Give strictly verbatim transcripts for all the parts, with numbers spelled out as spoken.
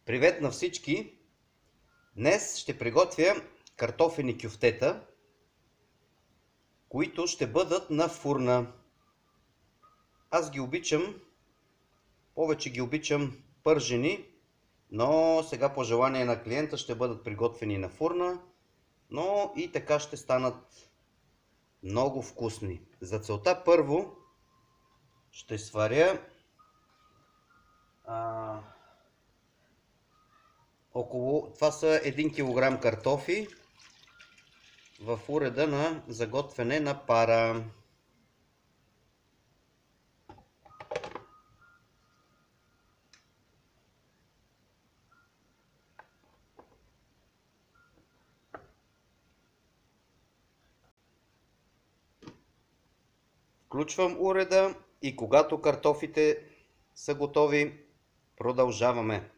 Привет на всички! Днес ще приготвя картофени кюфтета, които ще бъдат на фурна. Аз ги обичам, повече ги обичам пържени, но сега по желание на клиента ще бъдат приготвени на фурна, но и така ще станат много вкусни. За целта първо ще сваря а, около, това са един килограм картофи в уреда на заготвяне на пара. Включвам уреда и когато картофите са готови, продължаваме.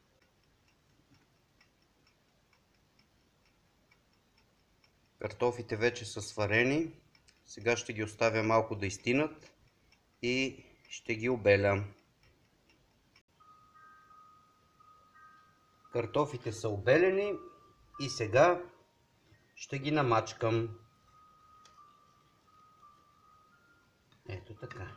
Картофите вече са сварени. Сега ще ги оставя малко да изстинат и ще ги обеля. Картофите са обелени и сега ще ги намачкам. Ето така.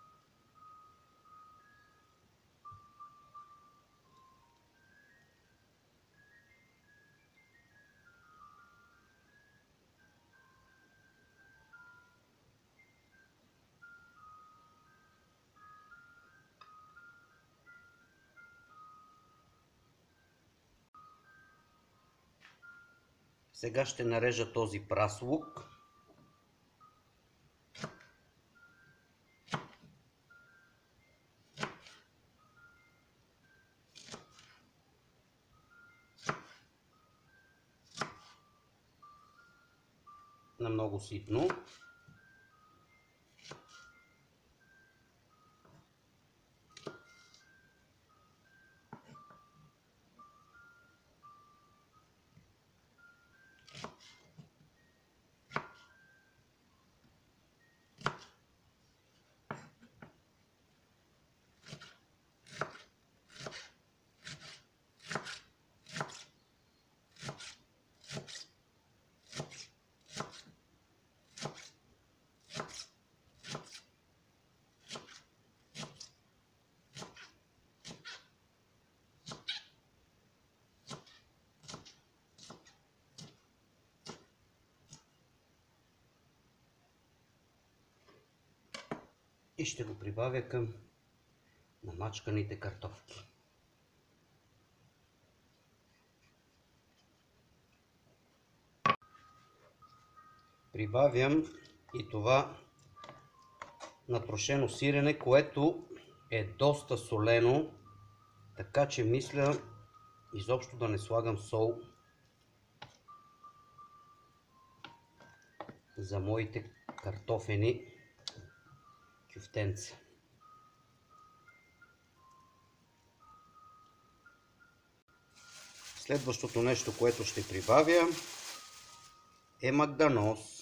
Сега ще нарежа този прас лук. На много ситно. И ще го прибавя към намачканите картофки. Прибавям и това натрошено сирене, което е доста солено, така че мисля изобщо да не слагам сол за моите картофени кюфтенца. Следващото нещо, което ще прибавя, е магданоз.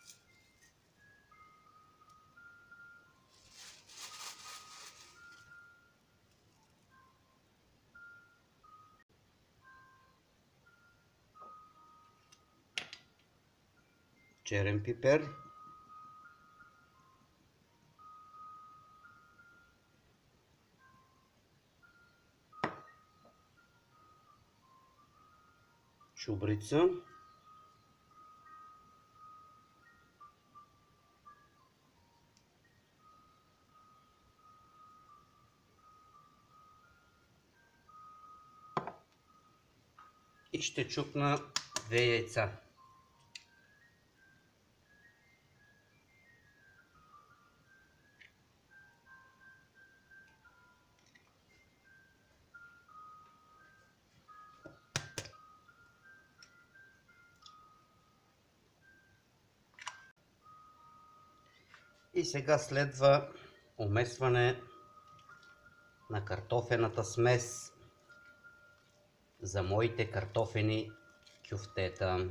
Черен пипер. Чубрица. И ще чукна две яйца. И сега следва омесване на картофената смес за моите картофени кюфтета.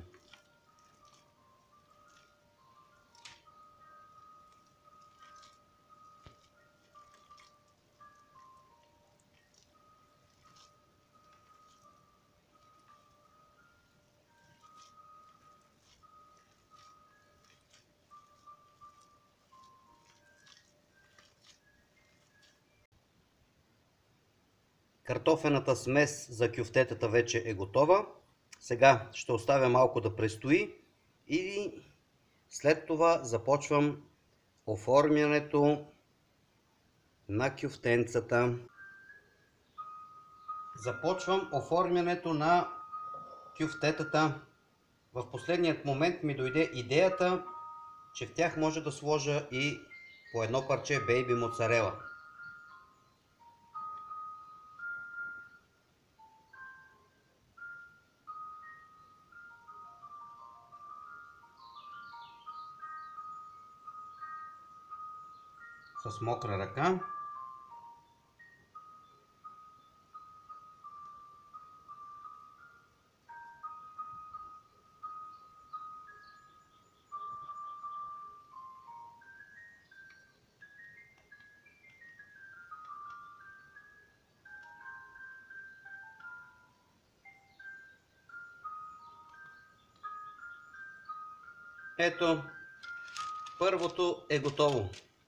Картофената смес за кюфтетата вече е готова. Сега ще оставя малко да престои и след това започвам оформянето на кюфтенцата. Започвам оформянето на кюфтетата. В последният момент ми дойде идеята, че в тях може да сложа и по едно парче бейби моцарела. С мокра ръка. Ето, първото е готово.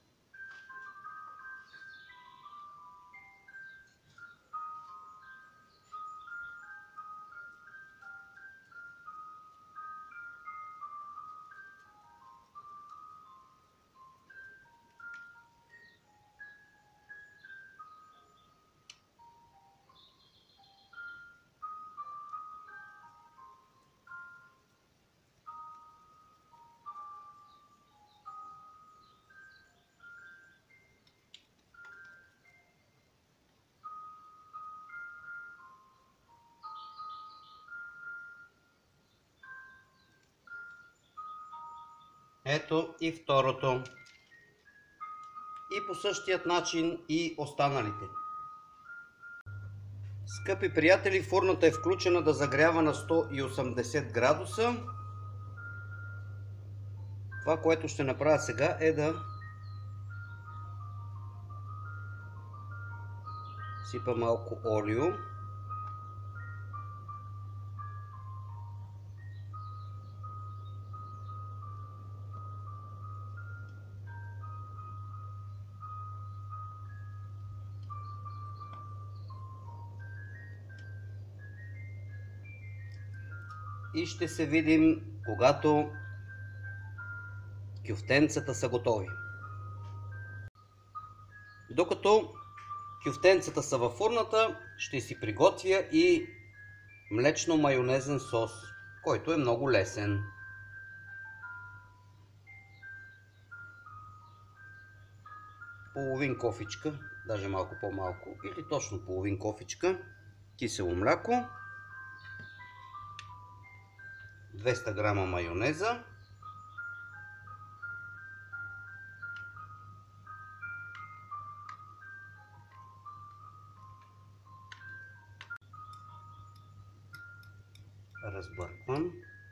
Ето и второто. И по същият начин и останалите. Скъпи приятели, фурната е включена да загрява на сто и осемдесет градуса. Това, което ще направя сега, е да сипа малко олио. И ще се видим, когато кюфтенцата са готови. Докато кюфтенцата са във фурната, ще си приготвя и млечно-майонезен сос, който е много лесен. Половин кофичка, даже малко по-малко, или точно половин кофичка кисело мляко, двеста грама майонеза, разбърквам,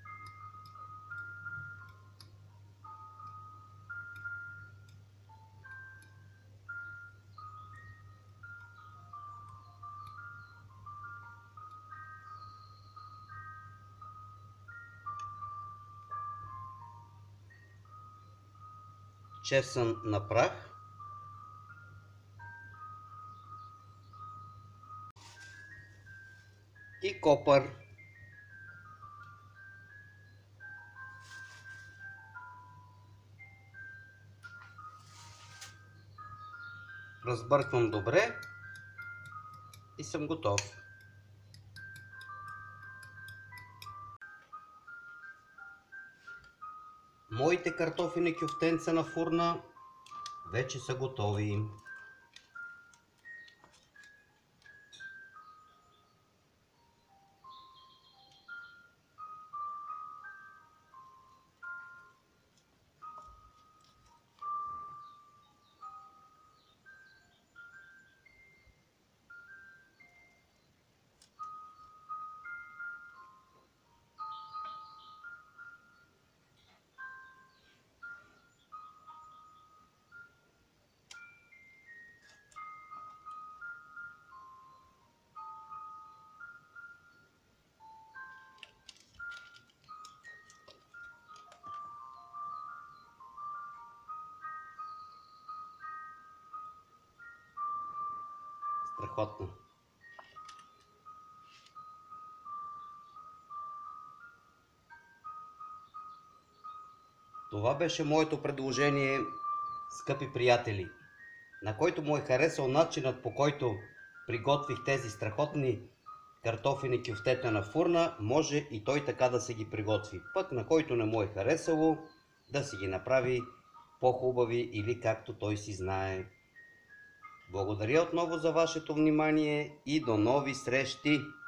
чесън на прах, и копър. Разбърквам добре и съм готов. Моите картофени кюфтенца на фурна вече са готови. Страхотно. Това беше моето предложение, скъпи приятели. На който му е харесал начинът, по който приготвих тези страхотни картофени кюфтета на фурна, може и той така да се ги приготви. Пък на който не му е харесало, да си ги направи по-хубави или както той си знае. Благодаря отново за вашето внимание и до нови срещи!